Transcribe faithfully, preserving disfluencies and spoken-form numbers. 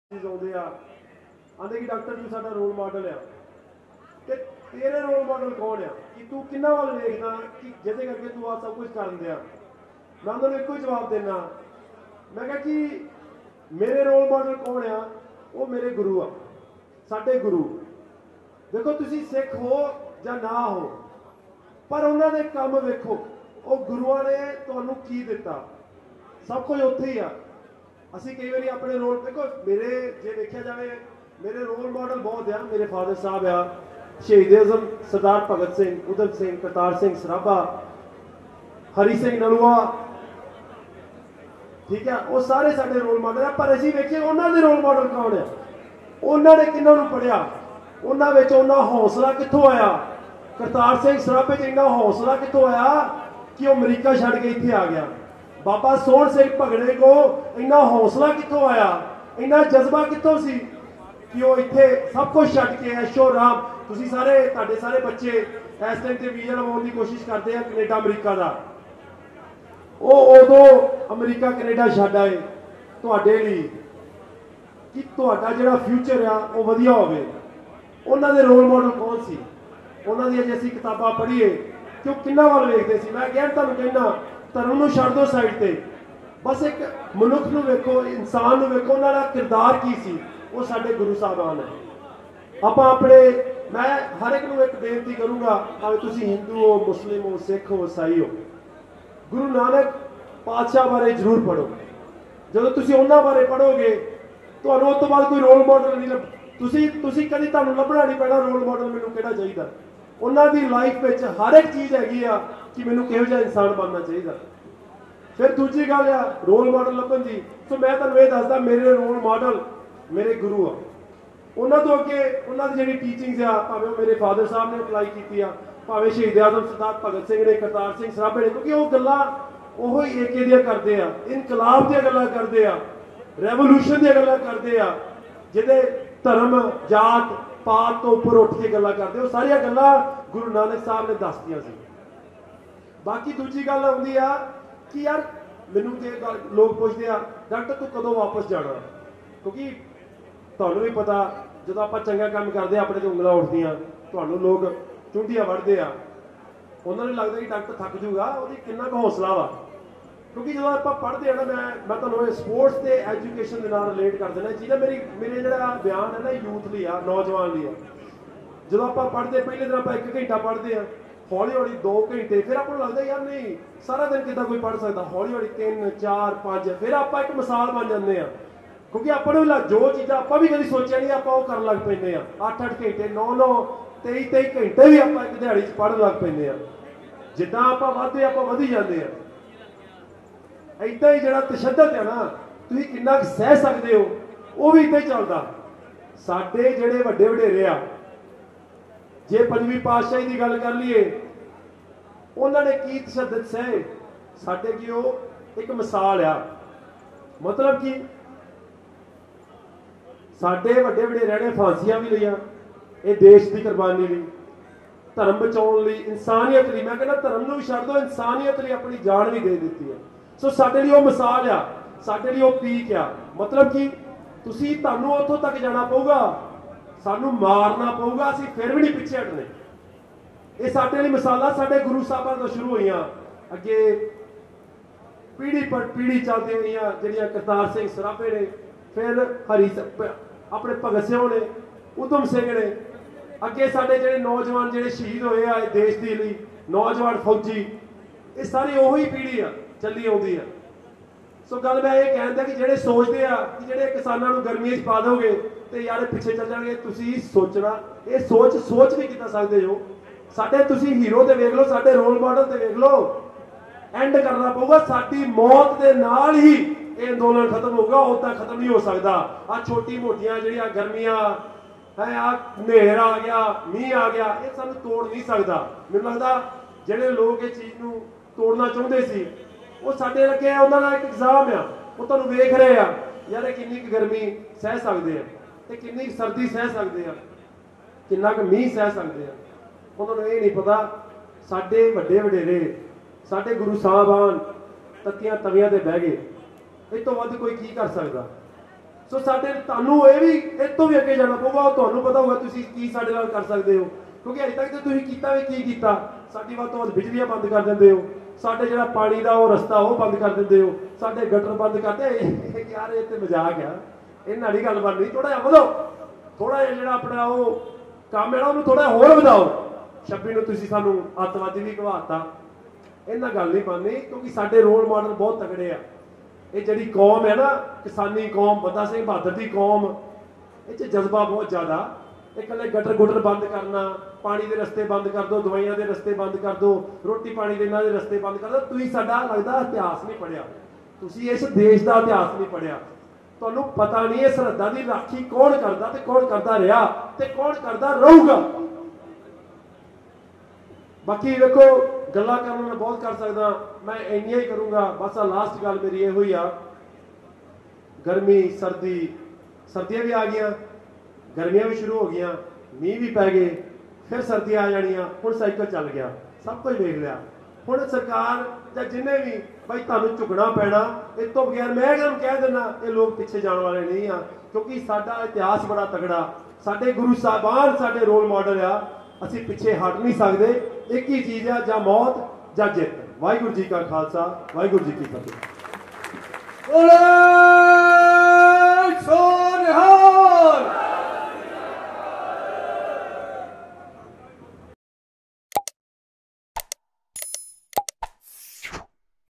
आते आ आंदे कि डॉक्टर तू साडा रोल मॉडल आ ते तेरे रोल मॉडल कौन आ कि तू किन्ना वाल देखदा कि जिहदे करके तू आ सब कुछ कर दिया। मैं उन्होंने एको ही जवाब देना, मैं कहा कि मेरे रोल मॉडल कौन आ, वो मेरे गुरु आ, साडे गुरु। देखो तुसी सिख हो या ना हो पर उन्होंने काम वेखो, वो गुरुआ ने तुहानू की दिता, सब कुछ उत्थे ही आ। असी कई बार अपने रोल देखो मेरे जे देखा जाए मेरे रोल मॉडल बहुत आ। मेरे फादर साहब आ शहीद आजम सरदार भगत सिंह, उधम सिंह, करतार सिंह सराभा, हरी सिंह नलूआ, ठीक है, वो सारे साडे रोल मॉडल है। पर असीं वेखिए उन्होंने रोल मॉडल कौन है, उन्होंने किन्हां नूं पढ़िया, उन्हां विच उन्हां हौसला कित्थों आया। करतार सिंह सराभे च इन्ना हौसला कित्थों आया कि वो अमरीका छड्ड के इत्थे आ गया। बाबा सोहण सिंह भगड़े को इन्ना हौसला कित्थों आया, इन्ना जज्बा कित्थों सी कि वो इत्थे सब कुछ छड्ड के ऐशो आराम। तुसीं सारे तुहाडे सारे बच्चे इस टाइम ते वीज़ा लवाउण दी कोशिश करते हैं कनेडा अमरीका दा, वो उदों अमरीका कनेडा छड्ड आए तुहाडे लई कि तुहाडा जिहड़ा फ्यूचर आ वो वधिया होवे। उन्हां दे रोल मॉडल कौन सी, उन्हां दी जे असीं किताबां पढ़ीए कि वो किन्ना वाल वेखदे सी। मैं अगेन तुहानूं कहना धर्म नूं छड्ड दो साइड ते, बस एक मनुख नूं वेखो, इंसान नूं वेखो, उन्हां दा किरदार की सी, वो साडे गुरु साहबान है। आपां अपने मैं हर एक नूं एक बेनती करूँगा, भावें तुसीं हिंदू हो, मुस्लिम हो, सिख हो, ईसाई हो, गुरु नानक पातशाह बारे जरूर पढ़ो। जदों तुसीं उन्हां बारे पढ़ोगे तुहानूं उस तो बाद कोई रोल मॉडल नहीं लभ तुसीं तुसीं कदी तुहानूं लभना नहीं पैना रोल मॉडल मैनूं किहड़ा चाहीदा। उन्हां दी लाइफ विच हर एक चीज़ हैगी आ कि मैनूं किहो जिहा इंसान बनना चाहिए। फिर दूजी गल आ रोल मॉडल लभण दी। सो मैं तुहानूं इह दसदा मेरे रोल मॉडल मेरे गुरु आ। उन्हां तो अगे उन्हां दी जिहड़ी टीचिंग्स आ, भावें मेरे फादर साहब ने अप्लाई कीती आ, भावें शहीद आजम सरदार भगत सिंह ने, करतार सिंह सराभे ने, क्योंकि वो गल्लां ओहो ही एके दियां करदे आ, इनकलाब दियां गल्लां करदे आ, रेवोल्यूशन दियां गल्लां करदे आ, जिहदे धर्म जात पात तो उपर उठ के गल्लां करदे। वो सारियां गल्लां गुरु नानक साहब ने दसदियां सी। बाकी दूजी गल आउंदी आ कि यार मैनूं जे लोग पुछदे आ डॉक्टर तू कदों वापस जाना, क्योंकि तुहानूं भी पता जदों आपां चंगा काम करदे अपने तो उंगलां उठदियां, तुहानूं लोग चुंडियां वढ़दे आ, उन्हां नूं लगदा कि डॉक्टर थक जूगा, ਉਹਦੀ किन्ना ਕੁ हौसला वा। क्योंकि जो आप पढ़ते हैं ना, मैं मैं तुहानूं स्पोर्ट्स ते एजुकेशन दे नाल रिलेट कर देना चीज़। मेरी मेरे जिहड़ा बयान है ना यूथ लई आ, नौजवान लई आ। जो आप पढ़ते पहले दिन आप एक घंटा पढ़ते हैं, हौली हौली दो घंटे, फिर आपको लगता यार नहीं सारा दिन कितना कोई पढ़ सकता, हौली हौली तीन चार पाँच, फिर आप एक मिसाल बन जाते हैं। क्योंकि अपने जो चीज़ा आप भी कभी सोचा नहीं आप कर लग पेंदे आ। अठ अठ घंटे नौ नौ तेई तेई घंटे भी आप एक दिहाड़ी पढ़ लग पेंदे आ। जिद्दां आप वधदे आप वधी जाते हैं। इदा ही जो तशद्दद है ना, तुसीं किन्ना कुछ सह सकते हो, वो भी इदा ही चलता। साडे जिहड़े वड्डे वडेरे आ, जे पंजवीं पातशाही की गल कर लीए, उन्होंने की तशद्दद सहे, साडे की वो एक मिसाल आ। मतलब कि साडे वड्डे वडेरिਆਂ ने फांसियां भी लिया, ये देश की कुर्बानी लई, धर्म बचाउण लई, इंसानियत लई। मैं कहना धर्म नूं छड्ड दो, इंसानियत लई अपनी जान भी दे दी है। सो साडे लई वो मिसाल आ, साडे लई वो पीक आ। मतलब कि तुसीं तुहानूं उत्थों तक जाना पऊगा, सानूं मारना पऊगा, असीं फिर भी नहीं पिछे हटने। ये साडे लई मिसालां साडे गुरु साहिबां तो शुरू होईयां, अगे पीढ़ी पर पीढ़ी चलदी होईयां, जिहड़ियां करतार सिंह सराभे ने, फिर हरी अपने भगत सिंह ने, उधम सिंह ने, अगे साडे जिहड़े नौजवान जिहड़े शहीद होए आ देश दे लई, नौजवान फौजी, ये सारी ओही पीढ़ी आ चली आउंदी आ। सो गल मैं ये कहता कि जिहड़े सोचते आ कि जिहड़े किसानां नूं गर्मियां च पा दोगे तो यार पिछे चल जाएंगे, तुसीं सोचना ये सोच सोच भी कितना सकते हो। साडे तुसीं हीरो ते वेख लो, साडे रोल मॉडल ते वेख लो, एंड करना पऊगा साडी मौत दे नाल ही ये अंदोलन खत्म होगा, उदा खत्म नहीं हो सकता। आ छोटी मोटियां जिहड़ियां गर्मियां है, आ नेर आ गया, मीह आ गया, ये सानूं तोड़ नहीं सकता। मैनूं लगदा जिहड़े लोग इस चीज़ नूं तोड़ना चाहुंदे सी वो साडे लगे उन्हां दा एक एग्जाम आ, वो तुहानूं वेख रहे आ यार किन्नी गर्मी सह सकते हैं, ते किन्नी सर्दी सह सकते हैं, किन्ना क मीह सह सकते हैं। उन्होंने ये नहीं पता साडे वड्डे वडेरे साडे गुरु साहबान तत्तियां तवियां ते बह गए, इस तो वध कोई की कर सकता। सो साडे तुहानूं ये भी इस तो भी अगे जाना पऊगा, तुहानूं पता होगा तुसीं की साडे नाल कर सकदे हो, क्योंकि अजे तक तो तुसीं कीता भी की कीता। साडी वध तो वध बिजलियां बंद कर दिंदे हो, साडे जिहड़ा पानी दा ओह रस्ता ओह बंद कर दिंदे हो, साडे गटर बंद करते। यार ये तो मजाक आ, इन्हां दी गल बननी। थोड़ा जिहा वधो, थोड़ा जिहा जिहड़ा अपना ओह काम है ना उहनूं थोड़ा होर वधाओ। छब्बी नूं तुसीं सानूं अतवादी भी कहवाता, इन्हां गल नहीं बननी, क्योंकि साडे रोल मॉडल बहुत तगड़े आ। ये जिहड़ी कौम है ना, किसानी कौम, बंदा सिंह बहादुर की कौम, ये जज्बा बहुत ज़्यादा। ये कल्ले गटर गुटर बंद करना, पानी के रस्ते बंद कर दो, दवाइयां के रस्ते बंद कर दो, रोटी पानी के इन्हां दे रस्ते बंद कर दो। तुसीं साडा लगदा इतिहास नहीं पढ़िया, तुसीं इस देश का इतिहास नहीं पढ़िया, तुहानूं पता नहीं है सरहदां दी राखी कौन करदा ते कौन करदा रहा ते कौन करदा रहूगा। बाकी देखो गल्लां करन मैं बहुत कर सकदा, मैं इन्नियां ही करूँगा। बस आ लास्ट गल मेरी ये हुई आ, गर्मी सर्दी, सर्दियां भी आ गई, गर्मियां भी शुरू हो गई, मीह भी पै गए, फिर सर्दियां आ जानियां, हुण साइकिल चल गया, सब कुछ देख लिया। हुण सरकार या जिन्हें भी भाई तुहानूं झुकना पैना, इस तो बगैर मैं तुहानूं कह दिंदा ये लोग पिछे जाने वाले नहीं आ, क्योंकि साडा इतिहास बड़ा तगड़ा, साडे गुरु साहबान साडे रोल मॉडल आ, असीं पिछे हट नहीं सकते। एक ही चीज़ है, जां मौत जां जित। वाहिगुरू जी का खालसा, वाहिगुरू जी की फतेह।